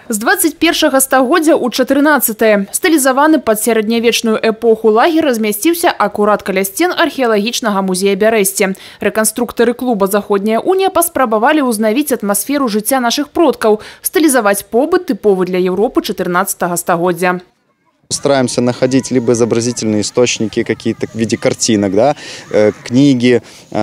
З 21 стагоддзя ў 14 стылізаваны пад сярэднявечную эпоху лагер размясціўся акурат каля сцен археалагічнага музея Бярэсце. Рэканструктары клуба «Заходняя уния» паспрабавалі ўзнавіць атмасферу жыцця нашых продкаў, стылізаваць побыт тыповы для Европы 14 стагоддзя. Стараемся находить либо изобразительные источники какие-то в виде картинок, да, книги,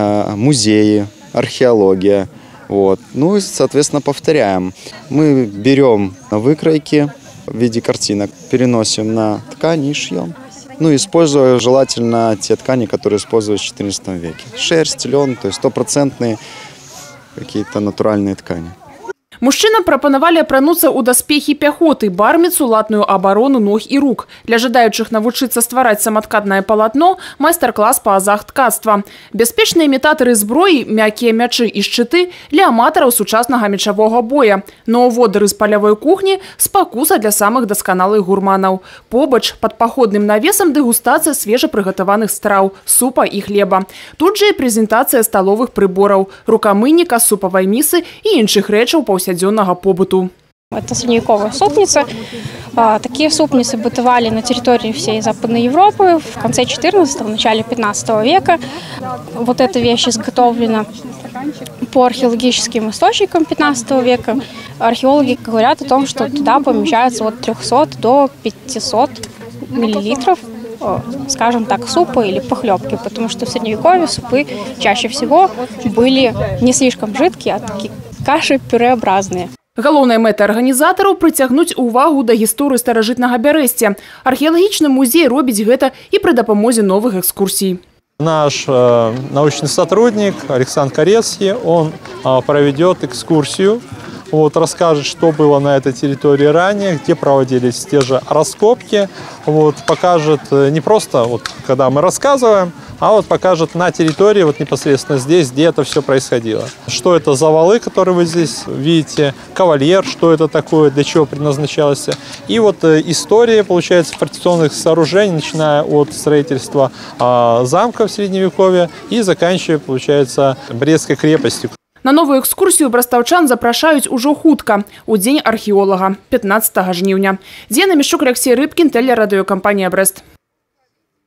музеи, археология. Вот. Ну и, соответственно, повторяем. Мы берем выкройки в виде картинок, переносим на ткани и шьем. Ну, используя желательно те ткани, которые использовались в XIV веке. Шерсть, лен, то есть стопроцентные какие-то натуральные ткани. Мужчынам прапанавалі апрануцца ў даспехі пяхоты, барміцу, латную абарону ног і рук. Для жадаючых навучыцца ствараць саматкатнае палатно – майстар-клас па азах ткацтва. Бяспечныя імітатары зброі, мяккія мячы і шчыты для аматараў сучаснага мечавога боя. Нововодары з палявой кухні – спакуса для самых дасканалых гурманаў. Побач пад паходным навесам дэгустацыя свежапрыгатаваных страў, супа і хлеба. Тут жа і прэзентацыя сталовых прыбораў, рукамыйніка, супавай місы і іншых рэчаў паўсядзённага побыту. Это средневековая супница. Такие супницы бытовали на территории всей Западной Европы в конце 14-го, начале 15 века. Вот эта вещь изготовлена по археологическим источникам 15 века. Археологи говорят о том, что туда помещается от 300 до 500 миллилитров, скажем так, супа или похлебки, потому что в Средневековье супы чаще всего были не слишком жидкие, а такие каши-пюреобразные. Галоўная мэта арганізатараў – прыцягнуць увагу да гісторыі старажытнага Бярэсце. Археалагічны музей робіць гэта і пры дапамозе новых экскурсій. Наш научный сотрудник Александр Корецкий, он проведет экскурсию, расскажет, что было на этой территории ранее, где проводились те же раскопки, покажет не просто, когда мы рассказываем, а покажет на территории, непосредственно здесь, где это все происходило. Что это за валы, которые вы здесь видите, кавальер, что это такое, для чего предназначалось. И история, получается, фортификационных сооружений, начиная от строительства замка в Средневековье и заканчивая, получается, Брестской крепостью. На новую экскурсію брастаўчан запрашаюць ужо хутка, у дзень археолага, 15 жніўня. Дзена Мішук, Алексей Рыбкін, тэлерадыёкампанія «Брэст».